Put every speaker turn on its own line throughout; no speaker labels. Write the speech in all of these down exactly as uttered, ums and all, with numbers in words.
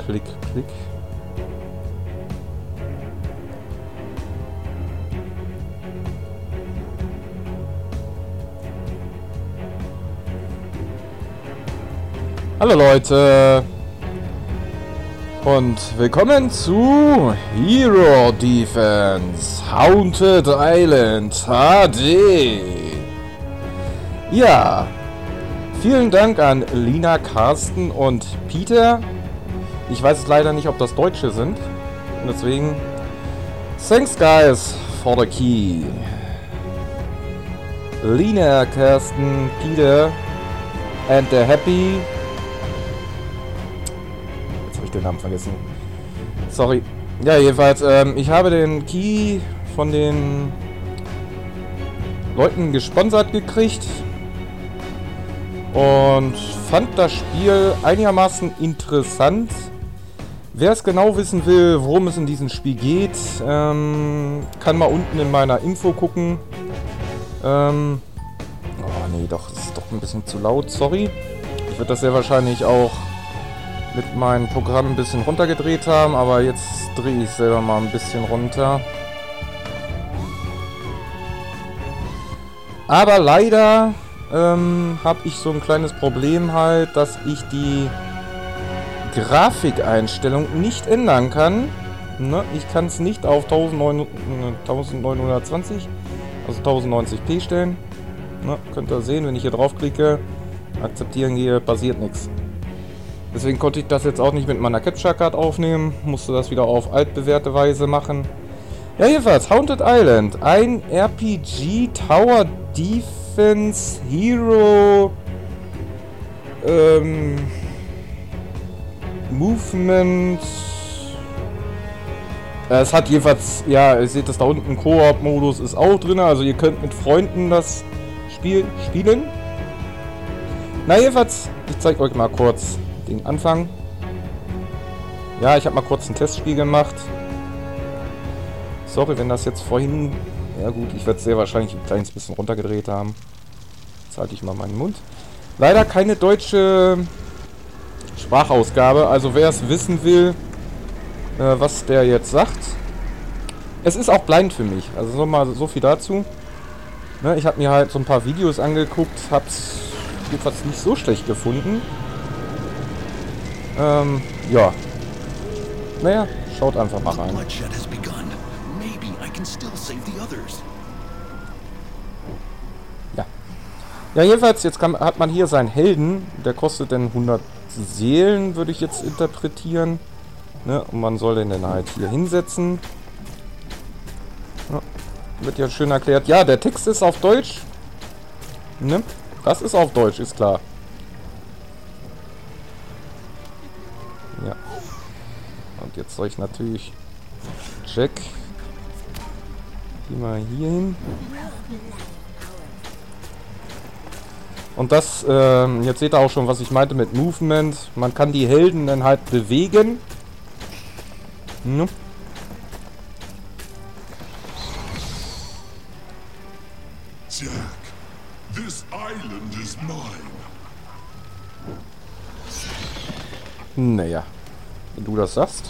Klick, Klick. Hallo Leute und willkommen zu Hero Defense Haunted Island H D. Ja, vielen Dank an Lina, Carsten und Peter. Ich weiß leider nicht, ob das Deutsche sind. Und deswegen, thanks guys for the key. Lina, Carsten, Peter and the Happy. Jetzt habe ich den Namen vergessen. Sorry. Ja, jedenfalls, ähm, ich habe den Key von den Leuten gesponsert gekriegt. Und fand das Spiel einigermaßen interessant. Wer es genau wissen will, worum es in diesem Spiel geht, ähm, kann mal unten in meiner Info gucken. Ähm, oh nee, doch, das ist doch ein bisschen zu laut, sorry. Ich würde das sehr wahrscheinlich auch mit meinem Programm ein bisschen runtergedreht haben, aber jetzt drehe ich selber mal ein bisschen runter. Aber leider ähm, habe ich so ein kleines Problem halt, dass ich die Grafikeinstellung nicht ändern kann. Ne? Ich kann es nicht auf neunzehnhundertzwanzig, also tausendneunzig p stellen. Ne? Könnt ihr sehen, wenn ich hier draufklicke, akzeptieren gehe, passiert nichts. Deswegen konnte ich das jetzt auch nicht mit meiner Capture Card aufnehmen. Musste das wieder auf altbewährte Weise machen. Ja, jedenfalls, Haunted Island. Ein R P G Tower Defense Hero ähm, Movement. Es hat jedenfalls, ja, ihr seht das da unten, Koop-Modus ist auch drin. Also ihr könnt mit Freunden das Spiel spielen. Na jedenfalls, ich zeige euch mal kurz den Anfang. Ja, ich habe mal kurz ein Testspiel gemacht. Sorry, wenn das jetzt vorhin... Ja gut, ich werde es sehr wahrscheinlich ein kleines bisschen runtergedreht haben. Jetzt halte ich mal meinen Mund. Leider keine deutsche Sprachausgabe. Also wer es wissen will, äh, was der jetzt sagt. Es ist auch blind für mich. Also so mal so viel dazu. Ne, ich habe mir halt so ein paar Videos angeguckt. Hab's jedenfalls nicht so schlecht gefunden. Ähm, ja. Naja, schaut einfach mal rein. Ja. Ja, jedenfalls, jetzt kann, hat man hier seinen Helden. Der kostet dann hundert Seelen, würde ich jetzt interpretieren. Ne? Und man soll den dann halt hier hinsetzen. Ja, wird ja schön erklärt. Ja, der Text ist auf Deutsch. Ne? Das ist auf Deutsch, ist klar. Ja. Und jetzt soll ich natürlich Jack. Geh mal hier hin. Und das, ähm, jetzt seht ihr auch schon, was ich meinte mit Movement. Man kann die Helden dann halt bewegen. Hm.
Jack, this island is mine.
Naja, wenn du das sagst.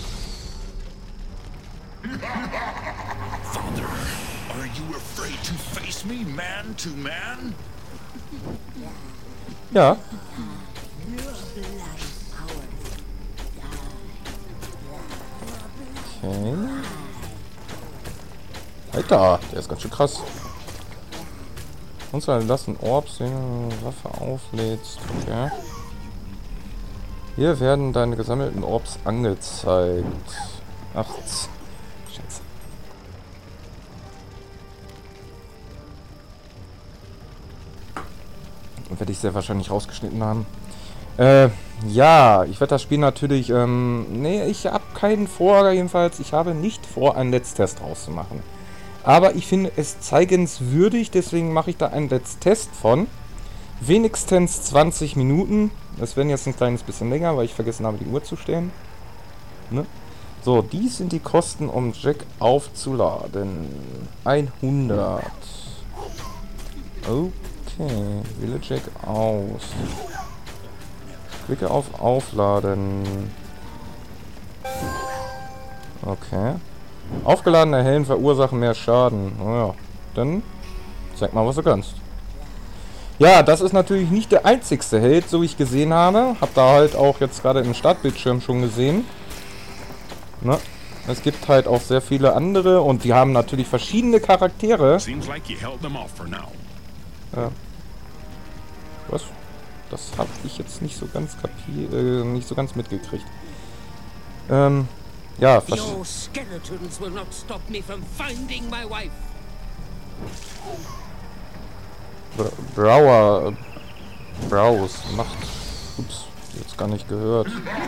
Father, are you afraid to face me man to man?
Ja. Okay. Alter, der ist ganz schön krass. Und zwar lassen Orbs, wenn du eine Waffe auflädst. Okay. Hier werden deine gesammelten Orbs angezeigt. Ach, Scheiße. Und werde ich sehr wahrscheinlich rausgeschnitten haben. Äh, ja, ich werde das Spiel natürlich, ähm, nee, ich habe keinen vor, jedenfalls, ich habe nicht vor, einen Let's Test rauszumachen. Aber ich finde es zeigenswürdig, deswegen mache ich da einen Let's Test von wenigstens zwanzig Minuten. Das werden jetzt ein kleines bisschen länger, weil ich vergessen habe, die Uhr zu stellen. Ne? So, dies sind die Kosten, um Jack aufzuladen. hundert. Okay, wähle Jack aus. Klicke auf Aufladen. Okay. Aufgeladene Helden verursachen mehr Schaden. Naja, dann zeig mal, was du kannst. Ja, das ist natürlich nicht der einzigste Held, so wie ich gesehen habe. Hab da halt auch jetzt gerade im Startbildschirm schon gesehen. Ne? Es gibt halt auch sehr viele andere und die haben natürlich verschiedene Charaktere. Ja. Was? Das habe ich jetzt nicht so ganz kapiert, äh, nicht so ganz mitgekriegt. Ähm, ja,
Your skeletons will not stop me from finding my wife.
Br Brower, äh, Browse macht, ups, jetzt gar nicht gehört.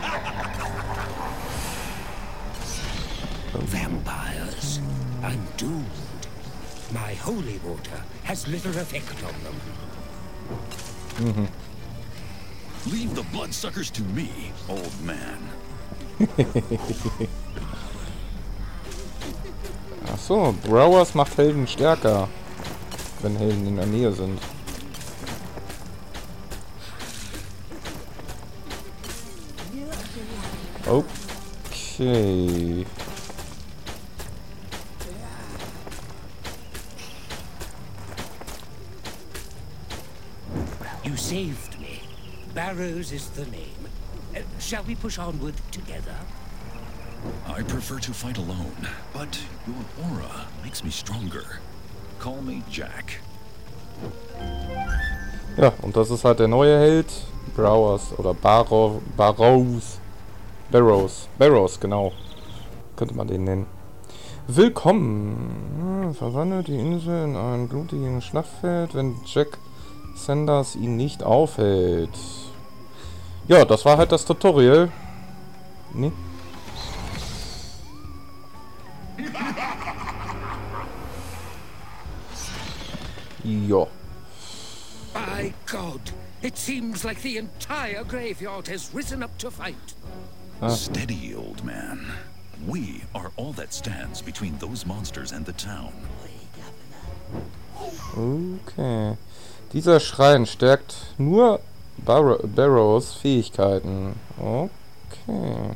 Vampires, I'm doomed. My holy water has little effect on them.
Mhm.
Leave the bloodsuckers to me, old man.
Ach so, Browers macht Helden stärker, wenn Helden in der Nähe sind. Okay.
You saved me. Barrows is the name. Uh, shall we push onward together?
I prefer to fight alone, but your aura makes me stronger. Call me Jack.
Ja, und das ist halt der neue Held. Browers oder Barrow, Barrows. Barrows. Barrows, genau. Könnte man den nennen. Willkommen. Verwandelt die Insel in ein blutigen Schlachtfeld, wenn Jack Sanders ihn nicht aufhält. Ja, das war halt das Tutorial. Nee. Ja.
By God, it seems like the entire graveyard has risen up to fight.
Ah.
Steady, old man. We are all that stands between those monsters and the town.
Okay. Dieser Schrein stärkt nur Bar Barrows Fähigkeiten. Okay.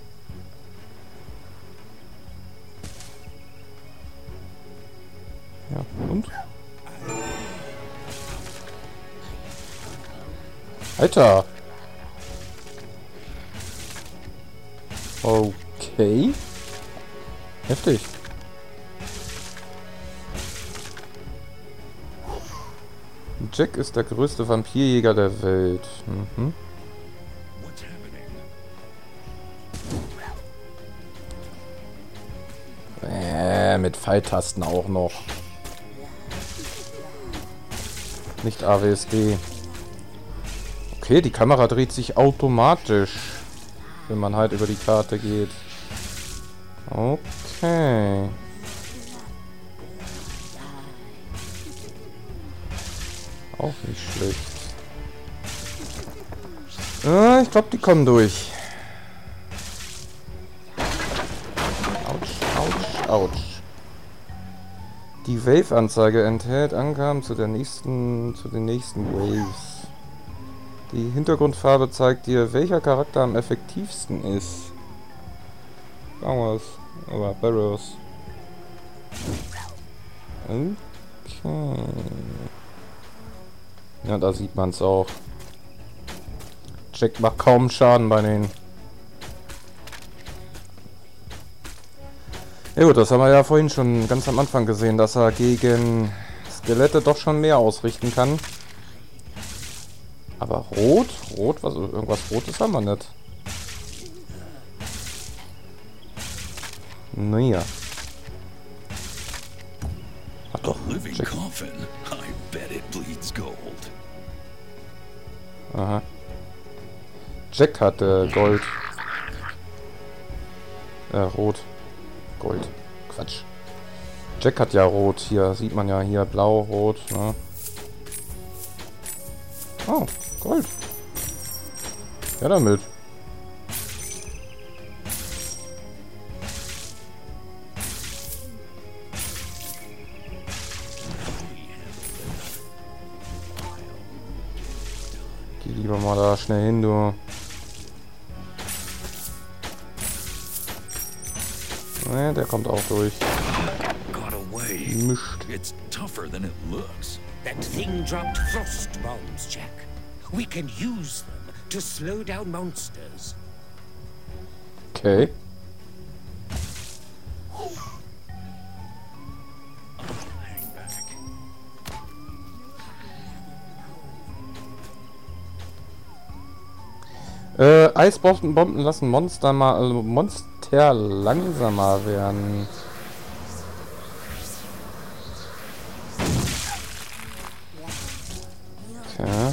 Ja, und? Alter! Okay. Heftig. Jack ist der größte Vampirjäger der Welt. Mhm. Äh, mit Pfeiltasten auch noch. Nicht A W S D. Okay, die Kamera dreht sich automatisch, wenn man halt über die Karte geht. Okay. Auch nicht schlecht. Ah, ich glaube, die kommen durch. Autsch, autsch, autsch. Die Wave-Anzeige enthält Angaben zu der nächsten, zu den nächsten Waves. Die Hintergrundfarbe zeigt dir, welcher Charakter am effektivsten ist. Barrows, aber Barrows. Okay. Ja, da sieht man es auch. Jack macht kaum Schaden bei denen. Ja gut, das haben wir ja vorhin schon ganz am Anfang gesehen, dass er gegen Skelette doch schon mehr ausrichten kann. Aber rot? Rot? Was? Irgendwas Rotes haben wir nicht. Naja. Ach doch.
Living
Jack.
coffin. I bet it bleeds gold.
Aha. Jack hatte Gold. Äh, Rot. Gold. Quatsch. Jack hat ja Rot. Hier sieht man ja hier Blau, Rot. Ne? Oh, Gold. Ja, damit. Geh lieber mal da schnell hin, du. Ne, der kommt auch durch.
Got away.
Mischt.
It's tougher than it looks.
That thing dropped frost bombs, Jack. We can use them to slow down monsters.
Okay. Äh, Eisbomben Bomben lassen Monster mal also Monster langsamer werden. Okay.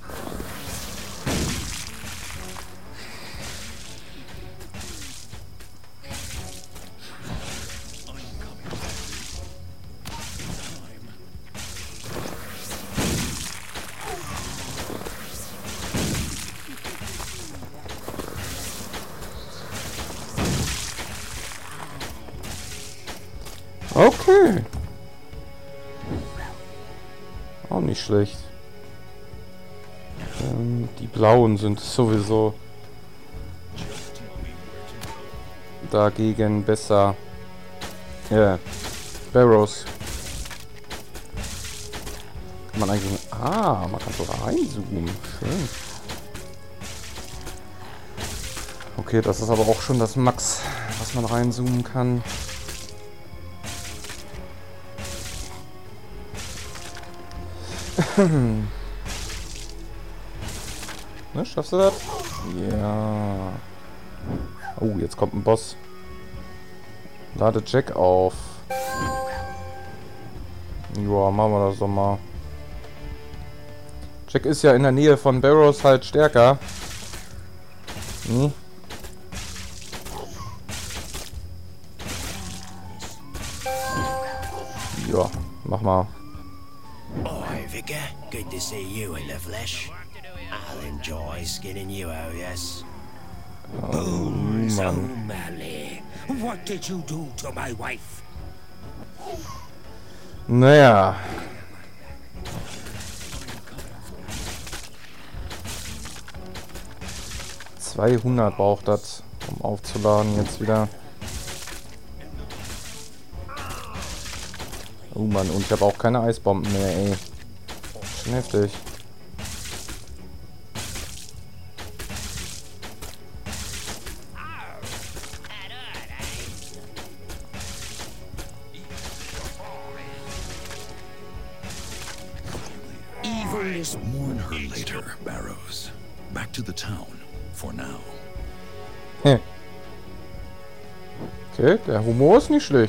Okay. Auch nicht schlecht. Ähm, die blauen sind sowieso dagegen besser. Ja. Yeah. Barrows. Kann man eigentlich... Ah, man kann so reinzoomen. Schön. Okay, das ist aber auch schon das Max, was man reinzoomen kann. Ne, schaffst du das? Ja. Oh, jetzt kommt ein Boss. Lade Jack auf. Joa, machen wir das doch mal. Jack ist ja in der Nähe von Barrows halt stärker. Hm. Ja, mach mal.
Hi, Vicar. Good to see you in the flesh. I'll enjoy skinning you out, yes.
Oh, O'Malley, what did you do to my wife?
Naja. zweihundert braucht das, um aufzuladen jetzt wieder. Oh Mann, und ich habe auch keine Eisbomben mehr, ey. Schon heftig.
Mourn her later, Barrows. Back to the town, for now.
Heh. Okay, der Humor ist nicht schlecht.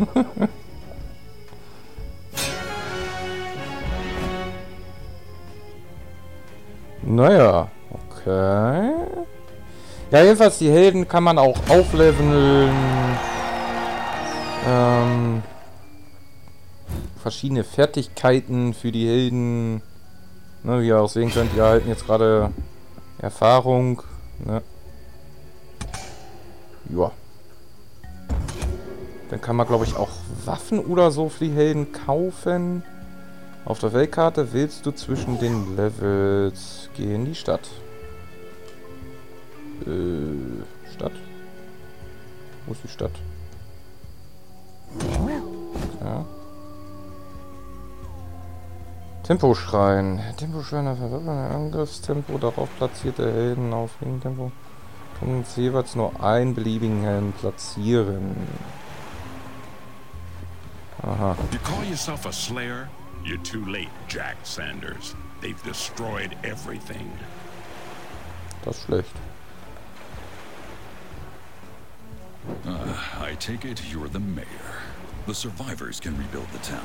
Naja, okay. Ja, jedenfalls die Helden kann man auch aufleveln. Ähm, verschiedene Fertigkeiten für die Helden. Ne, wie ihr auch sehen könnt, die erhalten jetzt gerade Erfahrung. Ne? Ja. Dann kann man, glaube ich, auch Waffen oder so für die Helden kaufen. Auf der Weltkarte wählst du zwischen den Levels. Geh in die Stadt. Äh, Stadt? Wo ist die Stadt? Okay. Temposchrein. Temposchrein, der verdoppelt Angriffstempo. Darauf platzierte Helden auf jeden Tempo. Können uns jeweils nur einen beliebigen Helden platzieren. Aha.
You call yourself a slayer? You're too late, Jack Sanders. They've destroyed everything.
Das ist schlecht.
Uh, I take it you're the mayor. The survivors can rebuild the town.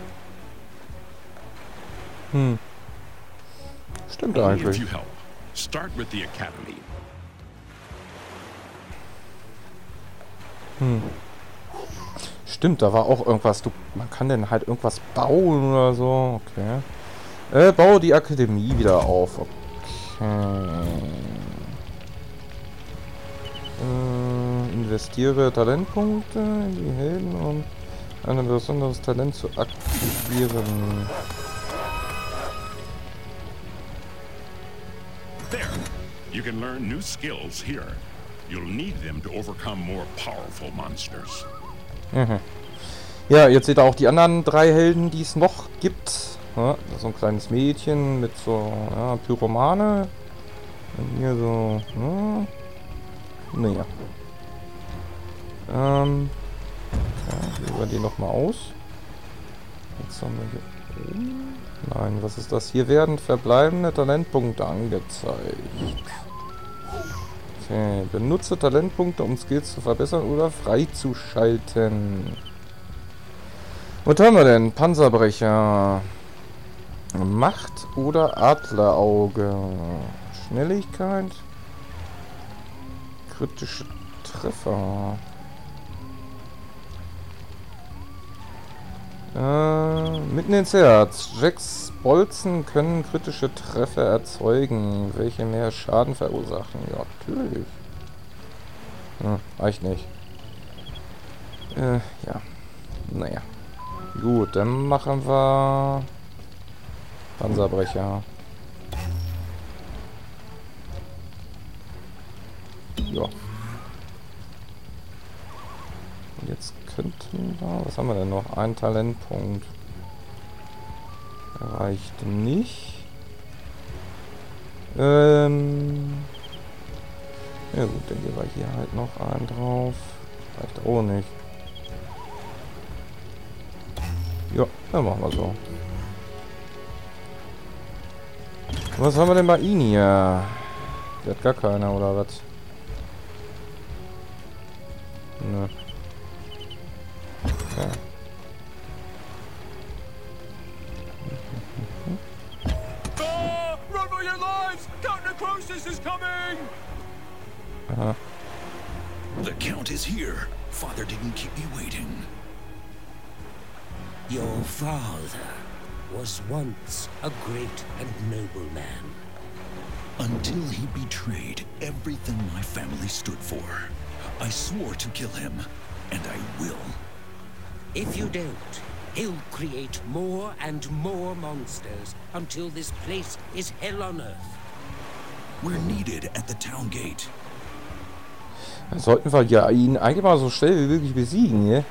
Hm. Stimmt
Only if
eigentlich.
you help. Start with the academy.
Hm. Stimmt, da war auch irgendwas. Du, man kann denn halt irgendwas bauen oder so. Okay. Äh, baue die Akademie wieder auf. Okay. Äh, investiere Talentpunkte in die Helden, um ein besonderes Talent zu aktivieren.
There. You can learn new skills here. You'll need them to overcome more powerful monsters.
Mhm. Ja, jetzt seht ihr auch die anderen drei Helden, die es noch gibt. Ja, so ein kleines Mädchen mit so, ja, Pyromane. Und hier so, ja. Naja. Ähm. Ja, gehen wir die nochmal aus. Jetzt haben wir hier oben. Nein, was ist das? Hier werden verbleibende Talentpunkte angezeigt. Okay, benutze Talentpunkte, um Skills zu verbessern oder freizuschalten. Was haben wir denn? Panzerbrecher. Macht oder Adlerauge. Schnelligkeit. Kritische Treffer. Äh, mitten ins Herz. Jacks Bolzen können kritische Treffer erzeugen, welche mehr Schaden verursachen. Ja, natürlich. Hm, reicht nicht. Äh, ja. Naja. Gut, dann machen wir Panzerbrecher. Ja. Und jetzt könnten wir... Was haben wir denn noch? Ein Talentpunkt. Reicht nicht. Ähm... Ja gut, dann gehen wir hier halt noch einen drauf. Reicht auch nicht. Ja, dann machen wir so. Was haben wir denn bei Ihnen hier? Der hat gar keiner, oder was? Nö. Ja.
Ah, run for your lives! Count Necrosis is coming!
Aha.
The Count is here. Father didn't keep me waiting.
Your father was once a great and noble man.
Until he betrayed everything my family stood for. I swore to kill him, and I will.
If you don't, he'll create more and more monsters until this place is hell on earth.
We're needed at the town gate.
Dann sollten wir ja ihn eigentlich mal so schnell wie möglich besiegen, ne?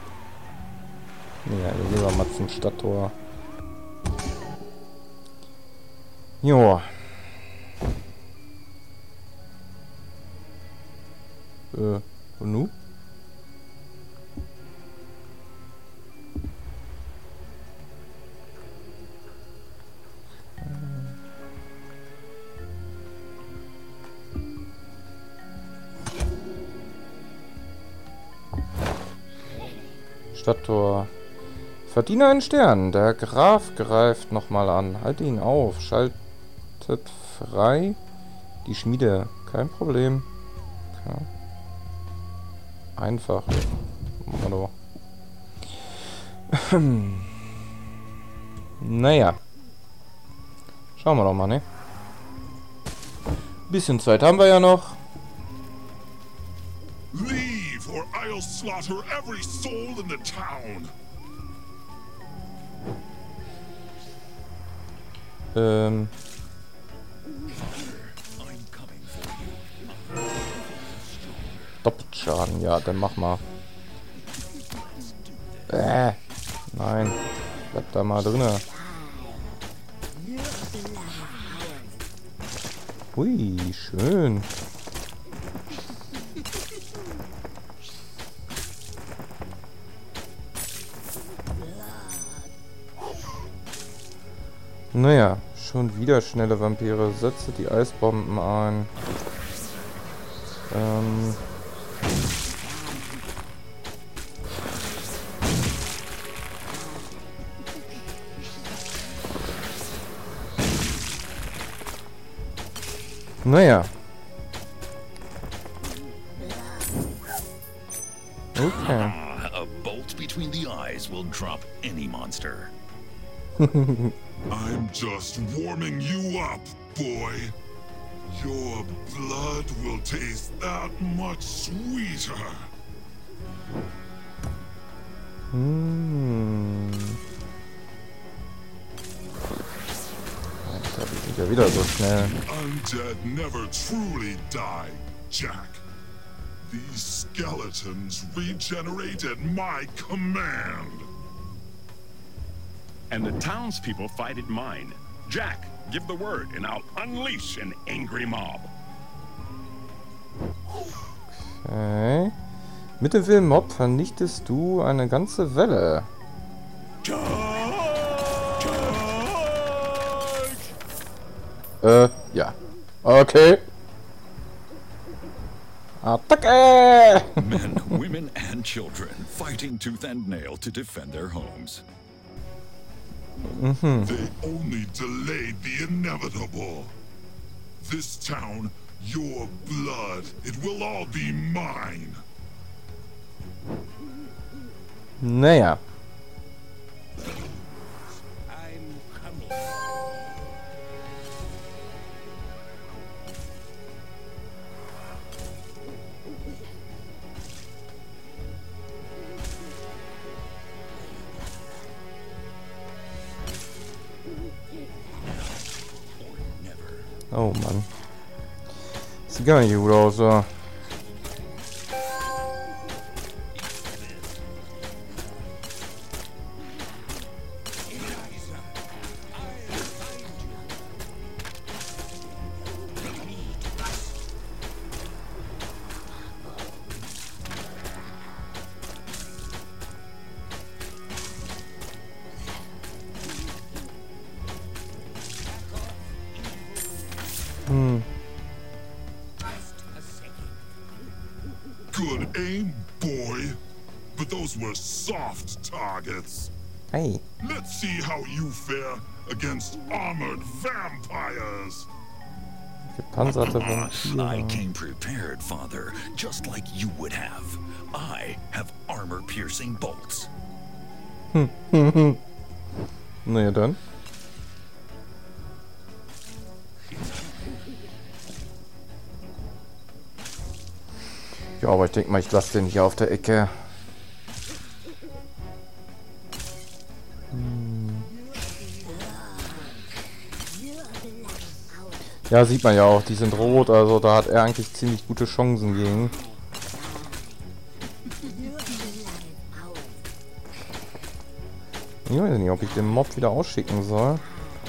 Ja, dann gehen wir mal zum Stadttor. Joa. Äh, und nu? Stadttor. Verdiene einen Stern. Der Graf greift nochmal an. Halte ihn auf. Schaltet frei die Schmiede. Kein Problem. Okay. Einfach. Hallo. Naja. Schauen wir doch mal, ne? Bisschen Zeit haben wir ja noch.
Leave, or I'll slaughter every soul in the town.
Ähm. Doppelschaden, ja, dann mach mal. Äh, nein. Bleib da mal drinne. Hui, schön. Naja, schon wieder schnelle Vampire. Setze die Eisbomben ein. Ähm. Naja. Okay.
A bolt between the eyes will drop any monster.
I'm just warming you up, boy. Your blood will taste that much sweeter.
Hm. Alter, die sind ja wieder so schnell.
Undead never truly die, Jack. These skeletons regenerate at my command.
And the townspeople fight at mine. Jack, give the word and I'll unleash an angry mob.
Okay. Mit dem Willen-Mob vernichtest du eine ganze Welle. Äh, ja. Okay. Attacke!
Men, women, and children fighting tooth and nail to defend their homes.
They only delayed the inevitable. This town, your blood, it will all be mine.
Naja.
I'm coming.
Oh Mann. Sieht gar nicht gut aus, so. Hm.
Good aim, boy. But those were soft targets.
Hey.
Let's see how you fare against armored vampires.
Gepanzerte
I
Vampire.
came prepared, Father, just like you would have. I have armor-piercing bolts.
Naja dann. Ja, aber ich denke mal, ich lasse den hier auf der Ecke. Hm. Ja, sieht man ja auch, die sind rot, also da hat er eigentlich ziemlich gute Chancen gegen. Ich weiß nicht, ob ich den Mob wieder ausschicken soll.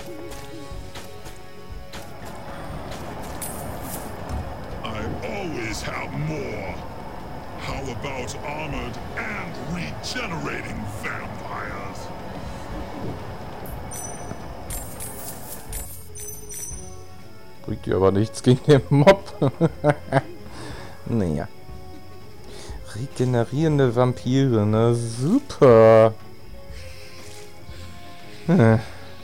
I always have more. How about armored and regenerating vampires?
Bringt dir aber nichts gegen den Mob. Naja. Regenerierende Vampire, ne? Super. Hm.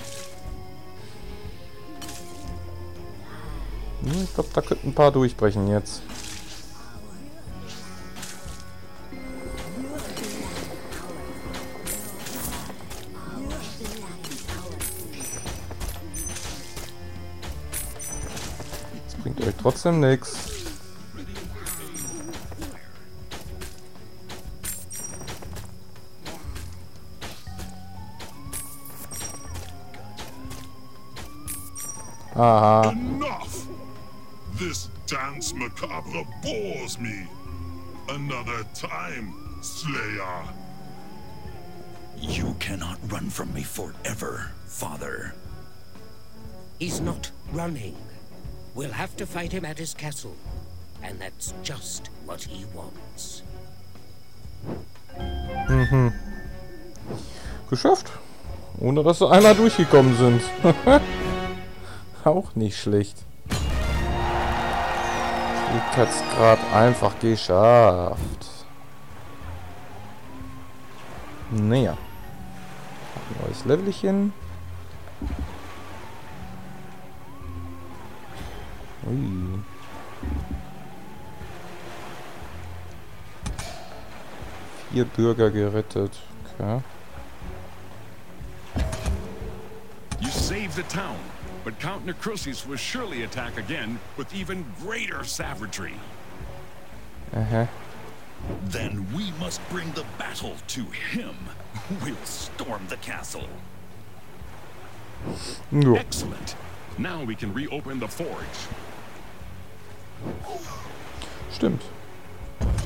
Ich glaube, da könnten ein paar durchbrechen jetzt. Das bringt euch trotzdem nichts. Aha.
Enough! This dance macabre bores me. Another time, Slayer.
You cannot run from me forever, Father.
He's not running. We'll have to fight him at his castle. And that's just what he wants.
Mhm. Geschafft. Ohne dass sie einmal durchgekommen sind. Auch nicht schlecht. Schwierigkeitsgrad einfach geschafft. Naja. Neues Levelchen. Ui. Vier Bürger gerettet. Okay.
You saved the town, but Count Necrosis will surely attack again with even greater savagery.
Aha.
Then we must bring the battle to him. We'll storm the castle.
Jo.
Excellent. Now we can reopen the forge.
Stimmt.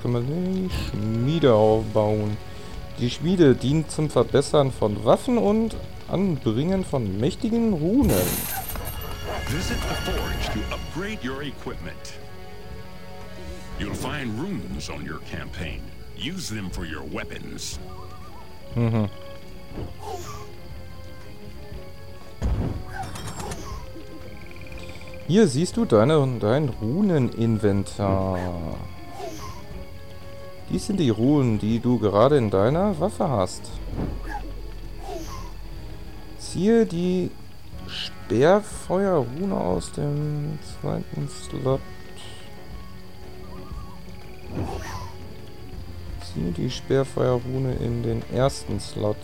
können wir die Schmiede aufbauen. Die Schmiede dient zum Verbessern von Waffen und Anbringen von mächtigen Runen.
Visit the forge to upgrade your equipment. You'll find runes on your campaign. Use them for your weapons.
Mhm. Hier siehst du deine, dein Runeninventar. Dies sind die Runen, die du gerade in deiner Waffe hast. Ziehe die Sperrfeuerrune aus dem zweiten Slot. Ziehe die Sperrfeuerrune in den ersten Slot.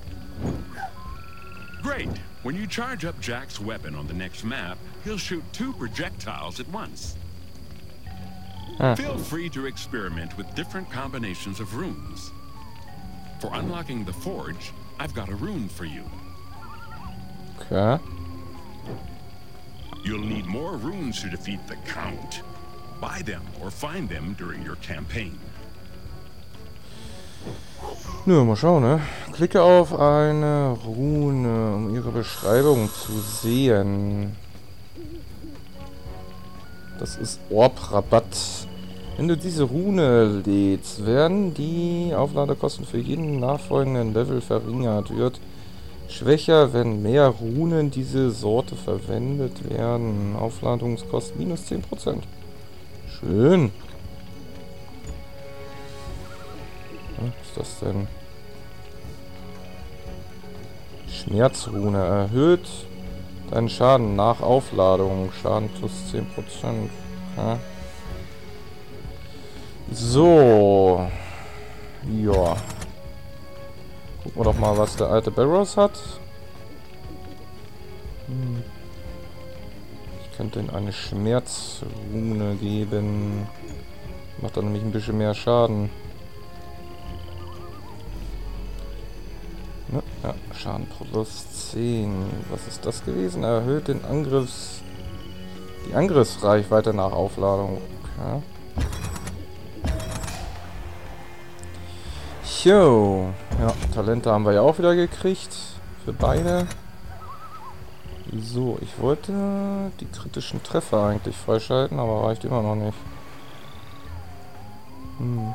Great! When you charge up Jack's weapon on the next map, he'll shoot two projectiles at once.
Ah.
Feel free to experiment with different combinations of runes. For unlocking the forge, I've got a rune for you.
Okay.
You'll need more runes to defeat the Count. Buy them or find them during your campaign.
Nö, mal schauen, ne? Klicke auf eine Rune, um ihre Beschreibung zu sehen. Das ist Orb-Rabatt. Wenn du diese Rune lädst, werden die Aufladekosten für jeden nachfolgenden Level verringert. Wird schwächer, wenn mehr Runen diese Sorte verwendet werden. Aufladungskosten minus zehn Prozent. Schön. Was ist das denn? Schmerzrune erhöht deinen Schaden nach Aufladung. Schaden plus zehn Prozent. Okay. So. Ja. Gucken wir doch mal, was der alte Barrows hat. Hm. Ich könnte ihm eine Schmerzrune geben. Macht dann nämlich ein bisschen mehr Schaden. Ja, Schaden plus zehn. Was ist das gewesen? Erhöht den Angriffs... die Angriffsreichweite nach Aufladung. Okay. Jo. Ja, Talente haben wir ja auch wieder gekriegt. Für beide. So, ich wollte die kritischen Treffer eigentlich freischalten, aber reicht immer noch nicht. Hm.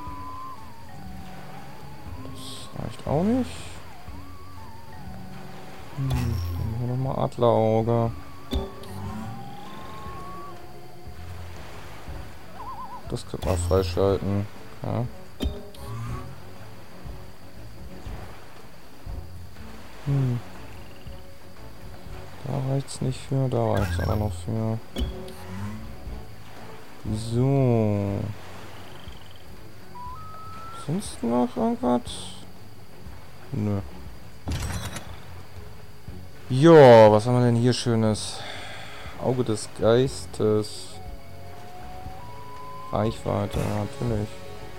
Das reicht auch nicht. Hm, dann hier nochmal Adlerauge. Das könnte man freischalten. Ja. Hm. Da reicht's nicht für, da reicht's aber noch für. So. Sonst noch irgendwas? Nö. Ja, was haben wir denn hier Schönes? Auge des Geistes. Reichweite, natürlich.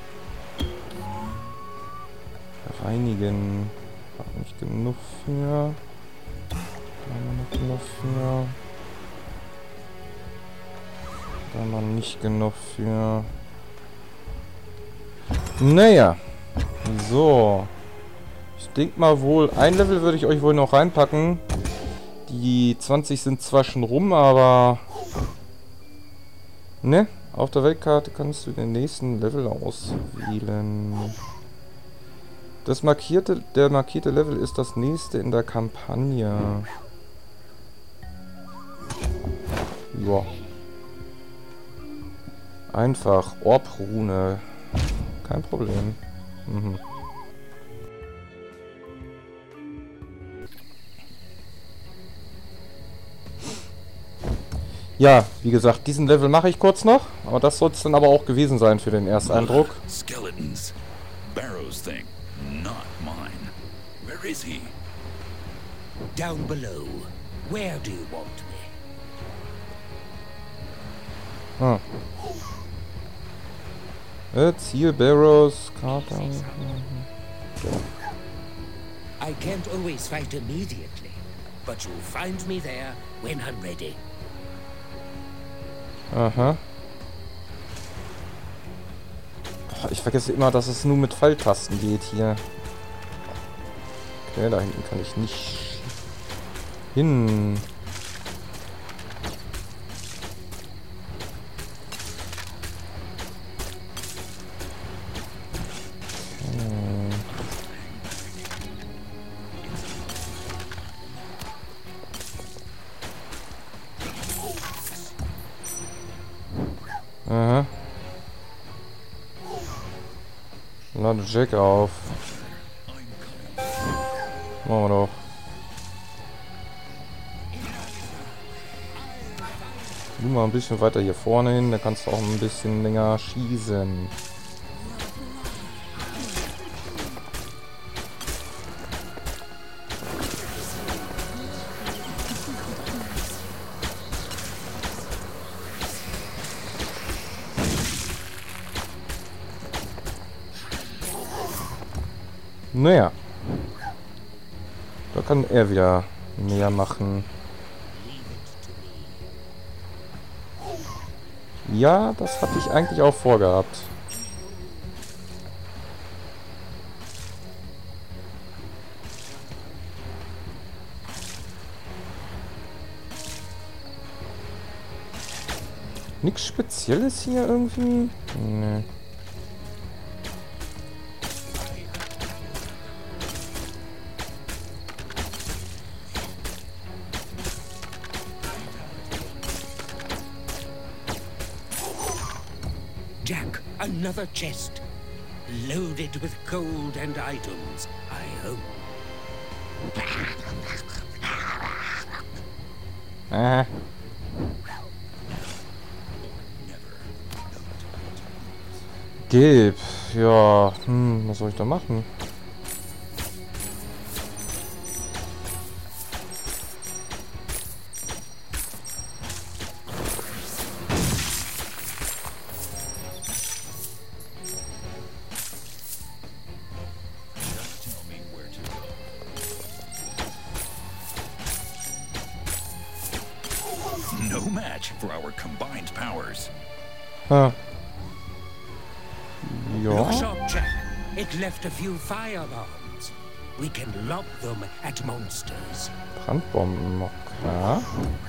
Reinigen. Hat nicht genug für. Da haben wir noch genug für. Da haben wir nicht genug für. Naja. So. Ich denke mal wohl, ein Level würde ich euch wohl noch reinpacken. Die zwanzig sind zwar schon rum, aber... Ne? Auf der Weltkarte kannst du den nächsten Level auswählen. Das markierte, der markierte Level ist das nächste in der Kampagne. Ja. Einfach Orbrune. Kein Problem. Mhm. Ja, wie gesagt, diesen Level mache ich kurz noch, aber das soll es dann aber auch gewesen sein für den Ersteindruck.
Skeletons. Barrow's thing, not mine. Where is he?
Down below. Where do you want me?
Ah. Jetzt hier Barrows Karte.
I can't always fight immediately, but you'll find me there when I'm ready.
Aha. Ich vergesse immer, dass es nur mit Pfeiltasten geht hier. Okay, da hinten kann ich nicht hin. Aha. Lade Jack auf. Machen wir doch. Du mal ein bisschen weiter hier vorne hin, da kannst du auch ein bisschen länger schießen. Naja. Da kann er wieder mehr machen. Ja, das hatte ich eigentlich auch vorgehabt. Nichts Spezielles hier irgendwie? Nee.
Jack, another chest. Loaded with gold and items, I hope.
Äh. Gelb. Ja, hm, was soll ich da machen?
No match for our combined powers.
Ha.
Look
Ja.
sharp, Jack. It left a few firebombs. We can lob them at monsters.
Brandbomben noch. Ja.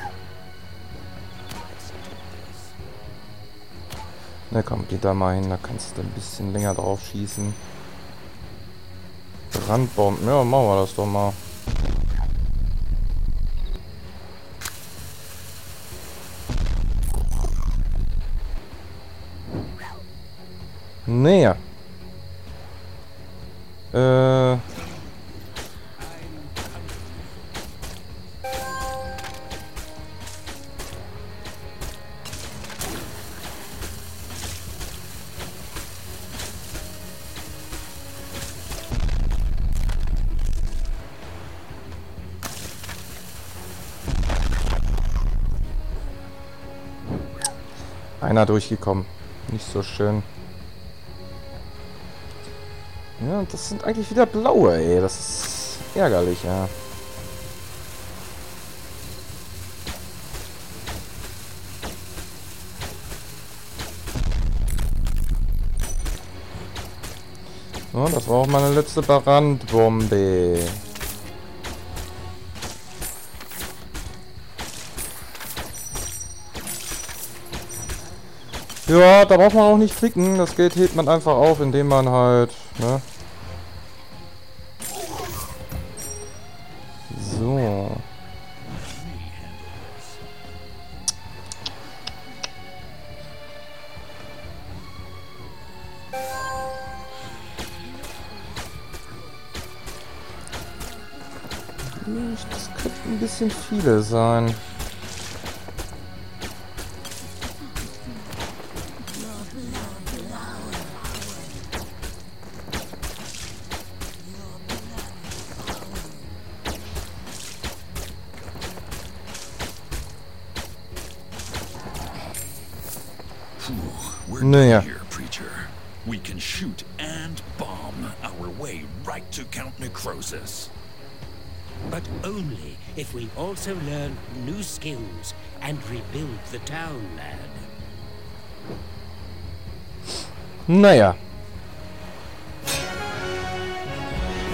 Na komm, geh da mal hin, da kannst du ein bisschen länger drauf schießen. Brandbomben, ja, machen wir das doch mal. Naja. Äh. Einer durchgekommen. Nicht so schön. Ja, das sind eigentlich wieder blaue, ey. Das ist ärgerlich, ja. So, das war auch meine letzte Brandbombe. Ja, da braucht man auch nicht klicken. Das Geld hebt man einfach auf, indem man halt, ne? So. Das könnten ein bisschen viele sein.
We're
Naja.
done here, preacher. We can shoot and bomb our way right to Count Necrosis.
But only if we also learn new skills and rebuild the town, lad.
Naja.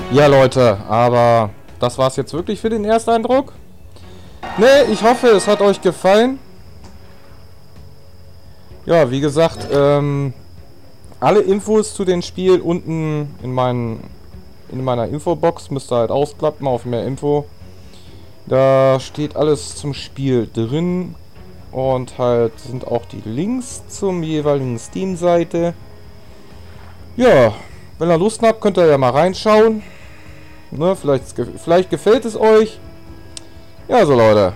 Ja, Leute, aber das war's jetzt wirklich für den Ersteindruck. Ne, ich hoffe, es hat euch gefallen. Ja, wie gesagt, ähm, alle Infos zu dem Spiel unten in, meinen, in meiner Infobox. Müsst ihr halt ausklappen auf mehr Info. Da steht alles zum Spiel drin. Und halt sind auch die Links zum jeweiligen Steam-Seite. Ja, wenn ihr Lust habt, könnt ihr ja mal reinschauen. Ne, vielleicht, vielleicht gefällt es euch. Ja, so Leute.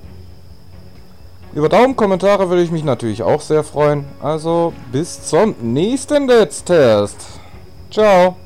Über Daumen, Kommentare würde ich mich natürlich auch sehr freuen. Also bis zum nächsten Let's Test. Ciao.